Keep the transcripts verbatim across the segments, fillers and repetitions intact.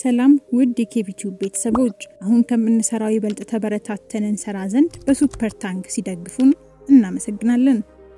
ሰላም ውድ የኬቪቲው ቤተሰቦች አሁን ከምንሰራው ይበልጥ ተበረታተን እንሰራ ዘንድ በሱፐር ታንክ ሲደግፉን እናመሰግናለን።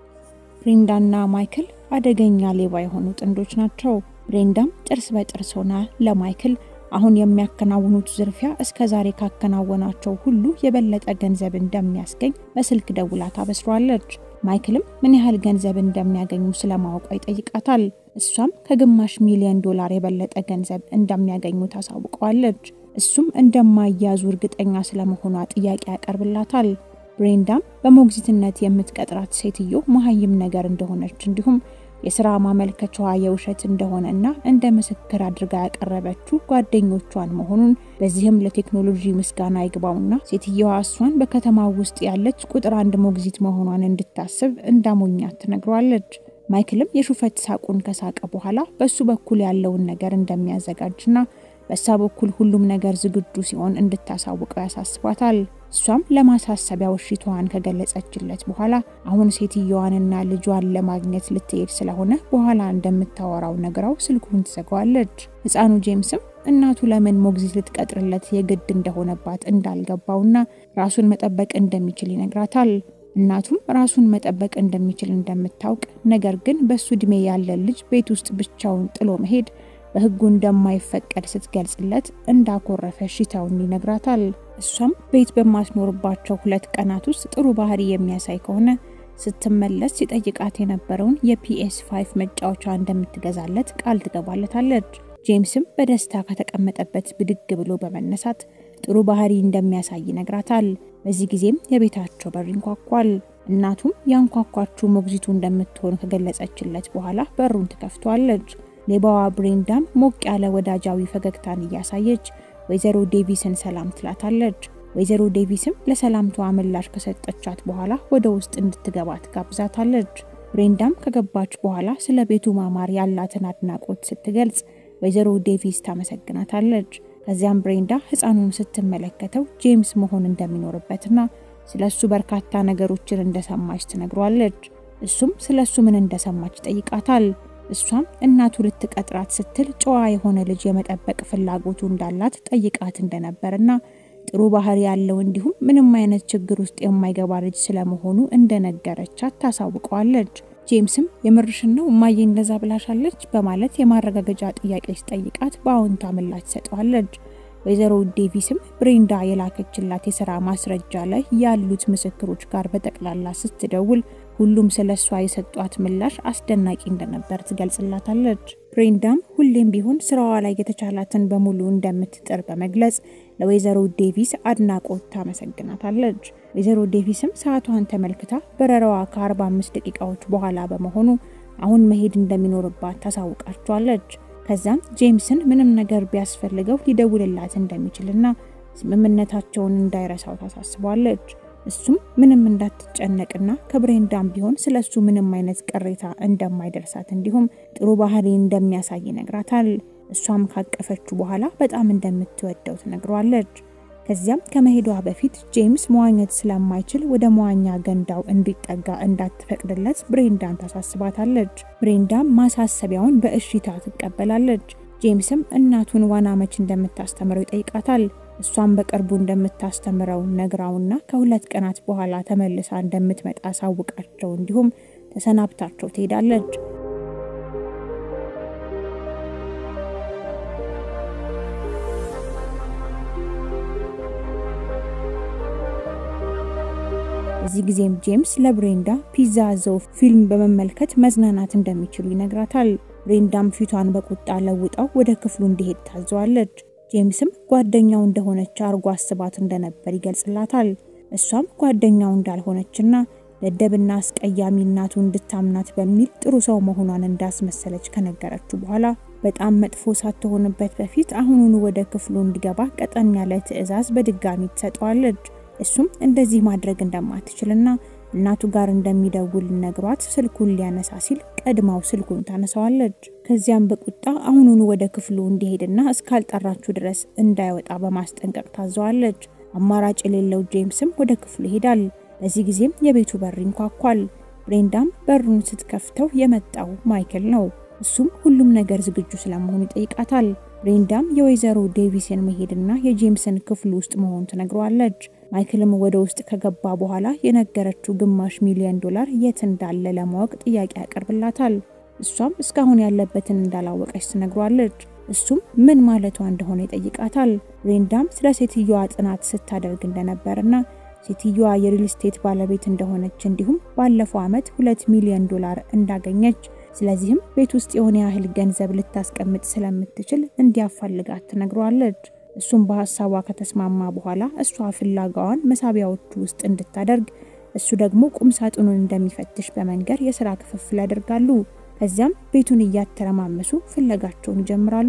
ብሬንዳና ማይክል አደገኛ ሌባ የሆኑ ጥንዶች ናቸው። ብሬንዳም ጥርስ በጥርስ ሆና ለማይክል አሁን የሚያከናውኑት ዝርፊያ እስከዛሬ ካከናወናቸው ሁሉ የበለጠ ገንዘብ እንደሚያስገኝ በስልክ ደውላ ታበስሯለች። ማይክልም ምን ያህል ገንዘብ እንደሚያገኙ ስለማወቅ ይጠይቃታል። እሷም ከግማሽ ሚሊዮን ዶላር የበለጠ ገንዘብ እንደሚያገኙ ታሳውቀዋለች። እሱም እንደማያዙ እርግጠኛ ስለመሆኗ ጥያቄ ያቀርብላታል። ብሬንዳም በሞግዚትነት የምትቀጥራት ሴትዮ መሀይም ነገር እንደሆነች እንዲሁም የሥራ ማመልከቻዋ የውሸት እንደሆነና እንደ ምስክር አድርጋ ያቀረበችው ጓደኞቿን መሆኑን በዚህም ለቴክኖሎጂ ምስጋና ይግባውና ሴትየዋ እሷን በከተማው ውስጥ ያለች ቁጥር አንድ ሞግዚት መሆኗን እንድታስብ እንዳሞኛት ትነግሯለች። ማይክልም የሹፈት ሳቁን ከሳቀ በኋላ በሱ በኩል ያለውን ነገር እንደሚያዘጋጅና በሳ በኩል ሁሉም ነገር ዝግጁ ሲሆን እንድታሳውቀው ያሳስባታል። እሷም ለማሳሰቢያው እሺቷን ከገለጸችለት በኋላ አሁን ሴትየዋንና ልጇን ለማግኘት ልትሄድ ስለሆነ በኋላ እንደምታወራው ነግራው ስልኩን ትዘጋዋለች። ህፃኑ ጄምስም እናቱ ለምን ሞግዚት ልትቀጥርለት የግድ እንደሆነባት እንዳልገባውና ራሱን መጠበቅ እንደሚችል ይነግራታል። እናቱም ራሱን መጠበቅ እንደሚችል እንደምታውቅ ነገር ግን በሱ እድሜ ያለ ልጅ ቤት ውስጥ ብቻውን ጥሎ መሄድ በህጉ እንደማይፈቀድ ስትገልጽለት እንዳኮረፈ ሽታውን ይነግራታል። እሷም ቤት በማትኖርባቸው ሁለት ቀናት ውስጥ ጥሩ ባህሪ የሚያሳይ ከሆነ ስትመለስ ሲጠይቃት የነበረውን የፒኤስ ፋይቭ መጫወቻ እንደምትገዛለት ቃል ትገባለታለች። ጄምስም በደስታ ከተቀመጠበት ብድግ ብሎ በመነሳት ጥሩ ባህሪ እንደሚያሳይ ይነግራታል። በዚህ ጊዜም የቤታቸው በር ይንኳኳል። እናቱም ያንኳኳችው ሞግዚቱ እንደምትሆን ከገለጸችለት በኋላ በሩን ትከፍቷለች። ሌባዋ ብሬንዳም ሞቅ ያለ ወዳጃዊ ፈገግታን እያሳየች ወይዘሮ ዴቪስን ሰላም ትላታለች። ወይዘሮ ዴቪስም ለሰላምታዋ ምላሽ ከሰጠቻት በኋላ ወደ ውስጥ እንድትገባ ትጋብዛታለች። ብሬንዳም ከገባች በኋላ ስለ ቤቱ ማማር ያላትን አድናቆት ስትገልጽ ወይዘሮ ዴቪስ ታመሰግናታለች። ከዚያም ብሬንዳ ህፃኑን ስትመለከተው ጄምስ መሆን እንደሚኖርበትና ስለሱ በርካታ ነገሮችን እንደሰማች ትነግሯለች። እሱም ስለሱ ምን እንደሰማች ጠይቃታል። እሷም እናቱ ልትቀጥራት ስትል ጨዋ የሆነ ልጅ የመጠበቅ ፍላጎቱ እንዳላት ጠይቃት እንደነበርና ጥሩ ባህሪ ያለው እንዲሁም ምንም አይነት ችግር ውስጥ የማይገባ ልጅ ስለመሆኑ እንደነገረቻት ታሳውቀዋለች። ጄምስም የምርሽን ነው ማየ እንደዛ ብላሻለች በማለት የማረጋገጫ ጥያቄ ሲጠይቃት በአዎንታ ምላሽ ሰጠዋለች። ወይዘሮ ዴቪስም ብሬንዳ የላከችላት የሥራ ማስረጃ ላይ ያሉት ምስክሮች ጋር በጠቅላላ ስትደውል ሁሉም ስለሷ የሰጧት ምላሽ አስደናቂ እንደነበር ትገልጽላታለች። ብሬንዳም ሁሌም ቢሆን ስራዋ ላይ የተቻላትን በሙሉ እንደምትጥር በመግለጽ ለወይዘሮ ዴቪስ አድናቆት ታመሰግናታለች። ወይዘሮ ዴቪስም ሰዓቷን ተመልክታ በረራዋ ከ45 ደቂቃዎች በኋላ በመሆኑ አሁን መሄድ እንደሚኖርባት ታሳውቃቸዋለች። ከዛም ጄምስን ምንም ነገር ቢያስፈልገው ሊደውልላት እንደሚችልና ስምምነታቸውን እንዳይረሳው ታሳስባለች። እሱም ምንም እንዳትጨነቅና ከብሬንዳም ቢሆን ስለሱ ምንም አይነት ቅሬታ እንደማይደርሳት እንዲሁም ጥሩ ባህሪ እንደሚያሳይ ነግራታል። እሷም ካቀፈችው በኋላ በጣም እንደምትወደው ትነግሯለች። ከዚያም ከመሄዷ በፊት ጄምስ መዋኘት ስለማይችል ወደ መዋኛ ገንዳው እንዲጠጋ እንዳትፈቅድለት ብሬንዳን ታሳስባታለች። ብሬንዳም ማሳሰቢያውን በእሽታ ትቀበላለች። ጄምስም እናቱን ዋና መች እንደምታስተምረው ይጠይቃታል። እሷም በቅርቡ እንደምታስተምረው ነግራውና ከሁለት ቀናት በኋላ ተመልሳ እንደምትመጣ ሳውቃቸው እንዲሁም ተሰናብታቸው ትሄዳለች። በዚህ ጊዜም ጄምስ ለብሬንዳ ፒዛ ዘው ፊልም በመመልከት መዝናናት እንደሚችሉ ይነግራታል። ብሬንዳም ፊቷን በቁጣ ለውጣው ወደ ክፍሉ እንዲሄድ ታዘዋለች። ጄምስም ጓደኛው እንደሆነች አርጎ አስባት እንደነበር ይገልጽላታል። እሷም ጓደኛው እንዳልሆነችና ለደብና አስቀያሚ እናቱ እንድታምናት በሚል ጥሩ ሰው መሆኗን እንዳስመሰለች ከነገረችው በኋላ በጣም መጥፎ ሳትሆንበት በፊት አሁኑኑ ወደ ክፍሉ እንዲገባ ቀጠን ያለ ትዕዛዝ በድጋሚ ትሰጠዋለች። እሱም እንደዚህ ማድረግ እንደማትችልና እናቱ ጋር እንደሚደውል ነግሯት ስልኩን ሊያነሳ ሲል ቀድማው ስልኩን ታነሳዋለች። ከዚያም በቁጣ አሁኑኑ ወደ ክፍሉ እንዲሄድና እስካልጠራችሁ ድረስ እንዳይወጣ በማስጠንቀቅ ታዘዋለች። አማራጭ የሌለው ጄምስም ወደ ክፍሉ ይሄዳል። በዚህ ጊዜም የቤቱ በር ይንኳኳል። ብሬንዳም በሩን ስትከፍተው የመጣው ማይክል ነው። እሱም ሁሉም ነገር ዝግጁ ስለመሆኑ ይጠይቃታል። ብሬንዳም የወይዘሮ ዴቪስን መሄድና የጄምስን ክፍል ውስጥ መሆን ተነግሯለች። ማይክልም ወደ ውስጥ ከገባ በኋላ የነገረችው ግማሽ ሚሊዮን ዶላር የት እንዳለ ለማወቅ ጥያቄ ያቀርብላታል። እሷም እስካሁን ያለበትን እንዳላወቀች ትነግሯለች። እሱም ምን ማለቷ እንደሆነ ይጠይቃታል። ብሬንዳም ስለ ሴትዮዋ ጥናት ስታደርግ እንደነበርና ሴትዮዋ የሪል ስቴት ባለቤት እንደሆነች እንዲሁም ባለፈው አመት ሁለት ሚሊዮን ዶላር እንዳገኘች ስለዚህም ቤት ውስጥ የሆነ ያህል ገንዘብ ልታስቀምጥ ስለምትችል እንዲያፈልጋት ትነግሯለች። እሱም በሐሳቧ ከተስማማ በኋላ እሷ ፍላጋዋን መሳቢያዎቹ ውስጥ እንድታደርግ እሱ ደግሞ ቁም ሳጥኑን እንደሚፈትሽ በመንገር የሥራ ክፍፍል ያደርጋሉ። ከዚያም ቤቱን እያተረማመሱ ፍለጋቸውን ይጀምራሉ።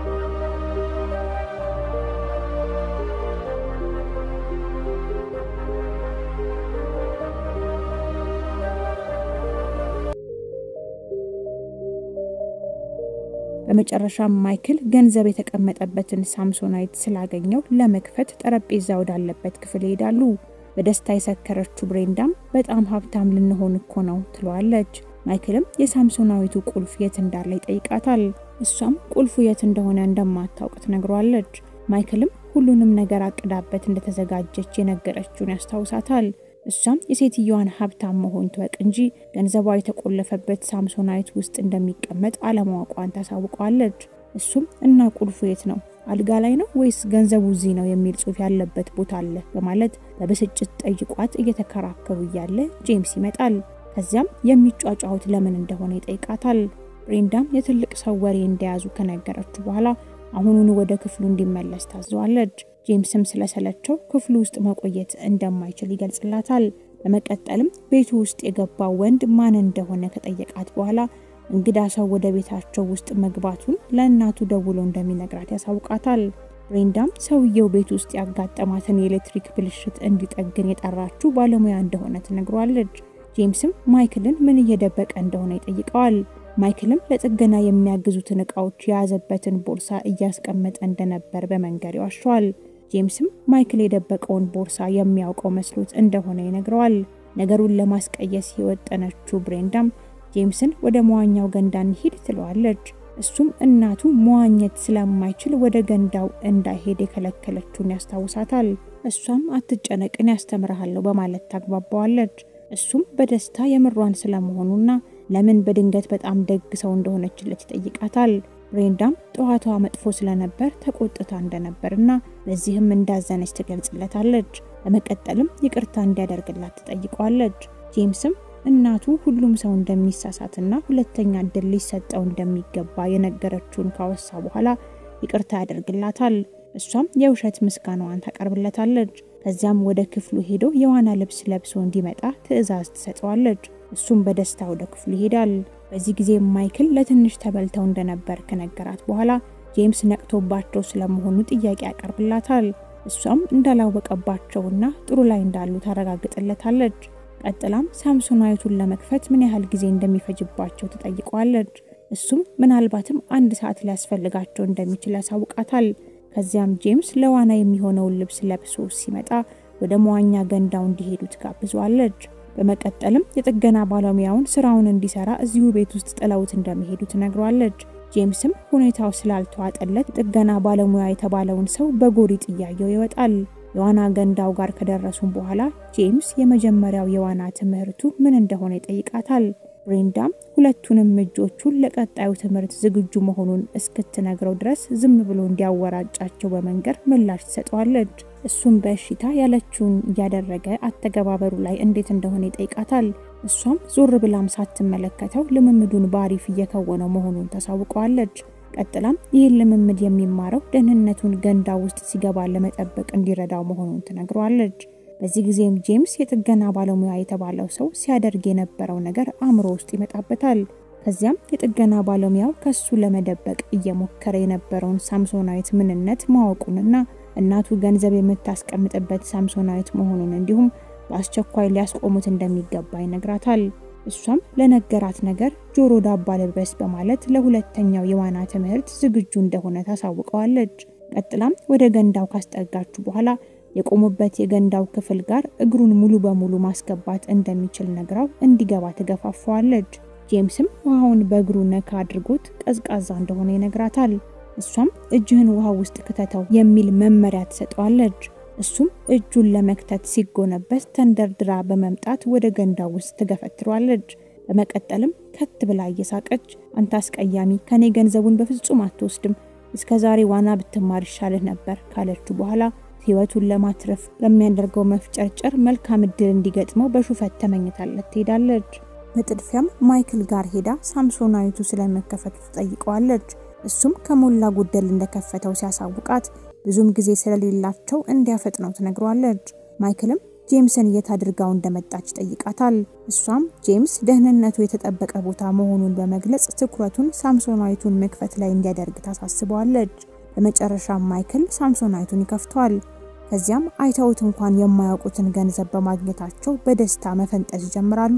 በመጨረሻም ማይክል ገንዘብ የተቀመጠበትን ሳምሶናይት ስላገኘው ለመክፈት ጠረጴዛ ወዳለበት ክፍል ይሄዳሉ። በደስታ የሰከረችው ብሬንዳም በጣም ሀብታም ልንሆን እኮ ነው ትለዋለች። ማይክልም የሳምሶናዊቱ ቁልፍ የት እንዳለ ይጠይቃታል። እሷም ቁልፉ የት እንደሆነ እንደማታውቅ ትነግሯለች። ማይክልም ሁሉንም ነገር አቅዳበት እንደተዘጋጀች የነገረችውን ያስታውሳታል። እሷም የሴትዮዋን ሀብታም መሆን ተወቅ እንጂ ገንዘቧ የተቆለፈበት ሳምሶናይት ውስጥ እንደሚቀመጥ አለማወቋን ታሳውቀዋለች። እሱም እና ቁልፉ የት ነው? አልጋ ላይ ነው ወይስ ገንዘቡ እዚህ ነው የሚል ጽሑፍ ያለበት ቦታ አለ በማለት በብስጭት ጠይቋት እየተከራከሩ እያለ ጄምስ ይመጣል። ከዚያም የሚጫጫውት ለምን እንደሆነ ይጠይቃታል። ብሬንዳም የትልቅ ሰው ወሬ እንደያዙ ከነገረችው በኋላ አሁኑን ወደ ክፍሉ እንዲመለስ ታዘዋለች። ጄምስም ስለሰለቸው ክፍሉ ውስጥ መቆየት እንደማይችል ይገልጽላታል። በመቀጠልም ቤቱ ውስጥ የገባው ወንድ ማን እንደሆነ ከጠየቃት በኋላ እንግዳ ሰው ወደ ቤታቸው ውስጥ መግባቱን ለእናቱ ደውሎ እንደሚነግራት ያሳውቃታል። ብሬንዳም ሰውየው ቤት ውስጥ ያጋጠማትን የኤሌክትሪክ ብልሽት እንዲጠግን የጠራችው ባለሙያ እንደሆነ ትነግሯለች። ጄምስም ማይክልን ምን እየደበቀ እንደሆነ ይጠይቀዋል። ማይክልም ለጥገና የሚያግዙትን ዕቃዎች የያዘበትን ቦርሳ እያስቀመጠ እንደነበር በመንገር ይዋሻል። ጄምስም ማይክል የደበቀውን ቦርሳ የሚያውቀው መስሎት እንደሆነ ይነግረዋል። ነገሩን ለማስቀየስ የወጠነችው ብሬንዳም ጄምስን ወደ መዋኛው ገንዳ እንሂድ ትለዋለች። እሱም እናቱ መዋኘት ስለማይችል ወደ ገንዳው እንዳይሄድ የከለከለችውን ያስታውሳታል። እሷም አትጨነቅን ያስተምርሃለሁ በማለት ታግባባዋለች። እሱም በደስታ የምሯን ስለመሆኑና ለምን በድንገት በጣም ደግ ሰው እንደሆነችለት ይጠይቃታል። ብሬንዳም ጠዋቷ መጥፎ ስለነበር ተቆጥታ እንደነበርና በዚህም እንዳዘነች ትገልጽለታለች። በመቀጠልም ይቅርታ እንዲያደርግላት ትጠይቀዋለች። ጄምስም እናቱ ሁሉም ሰው እንደሚሳሳትና ሁለተኛ እድል ሊሰጠው እንደሚገባ የነገረችውን ካወሳ በኋላ ይቅርታ ያደርግላታል። እሷም የውሸት ምስጋናዋን ታቀርብለታለች። ከዚያም ወደ ክፍሉ ሄዶ የዋና ልብስ ለብሶ እንዲመጣ ትዕዛዝ ትሰጠዋለች። እሱም በደስታ ወደ ክፍሉ ይሄዳል። በዚህ ጊዜ ማይክል ለትንሽ ተበልተው እንደነበር ከነገራት በኋላ ጄምስ ነቅቶባቸው ስለመሆኑ ጥያቄ ያቀርብላታል። እሷም እንዳላወቀባቸውና ጥሩ ላይ እንዳሉ ታረጋግጥለታለች። ቀጥላም ሳምሶናይቱን ለመክፈት ምን ያህል ጊዜ እንደሚፈጅባቸው ትጠይቀዋለች። እሱም ምናልባትም አንድ ሰዓት ሊያስፈልጋቸው እንደሚችል ያሳውቃታል። ከዚያም ጄምስ ለዋና የሚሆነውን ልብስ ለብሶ ሲመጣ ወደ መዋኛ ገንዳው እንዲሄዱ ትጋብዘዋለች። በመቀጠልም የጥገና ባለሙያውን ስራውን እንዲሰራ እዚሁ ቤት ውስጥ ጥለውት እንደሚሄዱ ትነግሯለች። ጄምስም ሁኔታው ስላልተዋጠለት ጥገና ባለሙያ የተባለውን ሰው በጎሪጥ እያየው ይወጣል። የዋና ገንዳው ጋር ከደረሱ በኋላ ጄምስ የመጀመሪያው የዋና ትምህርቱ ምን እንደሆነ ይጠይቃታል። ብሬንዳም ሁለቱንም እጆቹን ለቀጣዩ ትምህርት ዝግጁ መሆኑን እስክትነግረው ድረስ ዝም ብሎ እንዲያወራጫቸው በመንገር ምላሽ ትሰጠዋለች። እሱም በእሽታ ያለችውን እያደረገ አተገባበሩ ላይ እንዴት እንደሆነ ይጠይቃታል። እሷም ዞር ብላም ሳትመለከተው ልምምዱን ባሪፍ እየከወነው መሆኑን ታሳውቀዋለች። ቀጥላም ይህን ልምምድ የሚማረው ደህንነቱን ገንዳ ውስጥ ሲገባ ለመጠበቅ እንዲረዳው መሆኑን ትነግረዋለች። በዚህ ጊዜም ጄምስ የጥገና ባለሙያ የተባለው ሰው ሲያደርግ የነበረው ነገር አእምሮ ውስጥ ይመጣበታል። ከዚያም የጥገና ባለሙያው ከሱ ለመደበቅ እየሞከረ የነበረውን ሳምሶናይት ምንነት ማወቁንና እናቱ ገንዘብ የምታስቀምጥበት ሳምሶናይት መሆኑን እንዲሁም በአስቸኳይ ሊያስቆሙት እንደሚገባ ይነግራታል። እሷም ለነገራት ነገር ጆሮ ዳባ ልበስ በማለት ለሁለተኛው የዋና ትምህርት ዝግጁ እንደሆነ ታሳውቀዋለች። ቀጥላም ወደ ገንዳው ካስጠጋችሁ በኋላ የቆሙበት የገንዳው ክፍል ጋር እግሩን ሙሉ በሙሉ ማስገባት እንደሚችል ነግራው እንዲገባ ትገፋፋዋለች። ጄምስም ውሃውን በእግሩ ነካ አድርጎት ቀዝቃዛ እንደሆነ ይነግራታል። እሷም እጅህን ውሃ ውስጥ ከተተው የሚል መመሪያ ትሰጠዋለች። እሱም እጁን ለመክተት ሲጎነበስ ተንደርድራ በመምጣት ወደ ገንዳ ውስጥ ትገፈትሯለች። በመቀጠልም ከት ብላ እየሳቀች አንተ አስቀያሚ ከኔ ገንዘቡን በፍጹም አትወስድም፣ እስከዛሬ ዋና ብትማር ይሻልህ ነበር ካለችው በኋላ ህይወቱን ለማትረፍ በሚያደርገው መፍጨርጨር መልካም እድል እንዲገጥመው በሹፈት ተመኝታለት ትሄዳለች። በጥድፊያም ማይክል ጋር ሄዳ ሳምሶናዊቱ ስለመከፈቱ ትጠይቀዋለች። እሱም ከሞላ ጎደል እንደከፈተው ሲያሳውቃት ብዙም ጊዜ ስለሌላቸው እንዲያፈጥነው ትነግሯለች። ማይክልም ጄምስን የታድርጋው እንደመጣች ጠይቃታል። እሷም ጄምስ ደህንነቱ የተጠበቀ ቦታ መሆኑን በመግለጽ ትኩረቱን ሳምሶናዊቱን መክፈት ላይ እንዲያደርግ ታሳስበዋለች። በመጨረሻ ማይክል ሳምሶናዊቱን ይከፍቷል። ከዚያም አይተውት እንኳን የማያውቁትን ገንዘብ በማግኘታቸው በደስታ መፈንጠዝ ይጀምራሉ።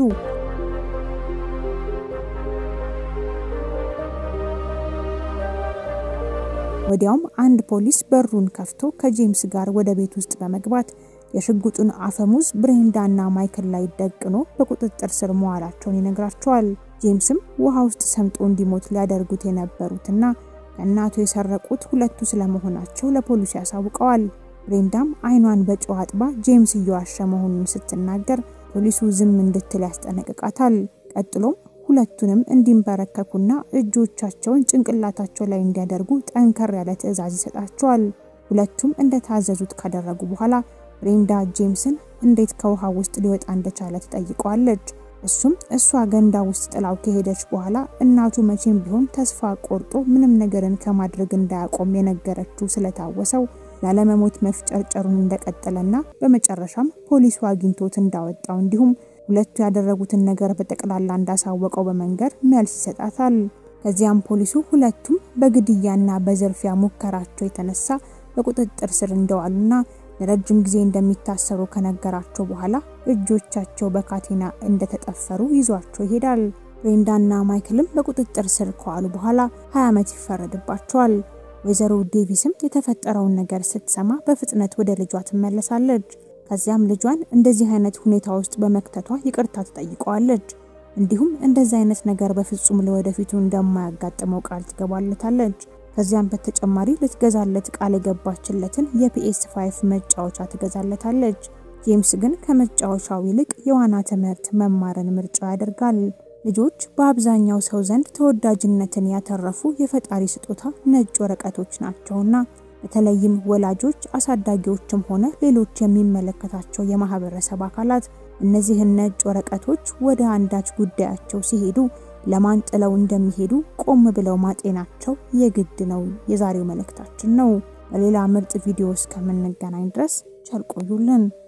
ወዲያውም አንድ ፖሊስ በሩን ከፍቶ ከጄምስ ጋር ወደ ቤት ውስጥ በመግባት የሽጉጡን አፈሙዝ ብሬንዳና ማይክል ላይ ደግኖ በቁጥጥር ስር መዋላቸውን ይነግራቸዋል። ጄምስም ውሃ ውስጥ ሰምጦ እንዲሞት ሊያደርጉት የነበሩትና ከእናቱ የሰረቁት ሁለቱ ስለመሆናቸው ለፖሊስ ያሳውቀዋል። ብሬንዳም አይኗን በጨው አጥባ ጄምስ እየዋሸ መሆኑን ስትናገር ፖሊሱ ዝም እንድትል ያስጠነቅቃታል። ቀጥሎም ሁለቱንም እንዲንበረከኩና እጆቻቸውን ጭንቅላታቸው ላይ እንዲያደርጉ ጠንከር ያለ ትዕዛዝ ይሰጣቸዋል። ሁለቱም እንደታዘዙት ካደረጉ በኋላ ብሬንዳ ጄምስን እንዴት ከውሃ ውስጥ ሊወጣ እንደቻለ ትጠይቀዋለች። እሱም እሷ ገንዳ ውስጥ ጥላው ከሄደች በኋላ እናቱ መቼም ቢሆን ተስፋ ቆርጦ ምንም ነገርን ከማድረግ እንዳያቆም የነገረችው ስለታወሰው ላለመሞት መፍጨርጨሩን እንደቀጠለና በመጨረሻም ፖሊሱ አግኝቶት እንዳወጣው እንዲሁም ሁለቱ ያደረጉትን ነገር በጠቅላላ እንዳሳወቀው በመንገር መልስ ይሰጣታል። ከዚያም ፖሊሱ ሁለቱም በግድያና በዝርፊያ ሙከራቸው የተነሳ በቁጥጥር ስር እንደዋሉና ለረጅም ጊዜ እንደሚታሰሩ ከነገራቸው በኋላ እጆቻቸው በካቴና እንደተጠፈሩ ይዟቸው ይሄዳል። ብሬንዳና ማይክልም በቁጥጥር ስር ከዋሉ በኋላ ሃያ ዓመት ይፈረድባቸዋል። ወይዘሮ ዴቪስም የተፈጠረውን ነገር ስትሰማ በፍጥነት ወደ ልጇ ትመለሳለች። ከዚያም ልጇን እንደዚህ አይነት ሁኔታ ውስጥ በመክተቷ ይቅርታ ትጠይቀዋለች። እንዲሁም እንደዚህ አይነት ነገር በፍጹም ለወደፊቱ እንደማያጋጥመው ቃል ትገባለታለች። ከዚያም በተጨማሪ ልትገዛለት ቃል የገባችለትን የፒኤስ ፋይቭ መጫወቻ ትገዛለታለች። ጄምስ ግን ከመጫወቻው ይልቅ የዋና ትምህርት መማርን ምርጫ ያደርጋል። ልጆች በአብዛኛው ሰው ዘንድ ተወዳጅነትን ያተረፉ የፈጣሪ ስጦታ ነጭ ወረቀቶች ናቸውና በተለይም ወላጆች፣ አሳዳጊዎችም ሆነ ሌሎች የሚመለከታቸው የማህበረሰብ አካላት እነዚህን ነጭ ወረቀቶች ወደ አንዳች ጉዳያቸው ሲሄዱ ለማን ጥለው እንደሚሄዱ ቆም ብለው ማጤናቸው የግድ ነው የዛሬው መልእክታችን ነው። በሌላ ምርጥ ቪዲዮ እስከምንገናኝ ድረስ ቸር ቆዩልን።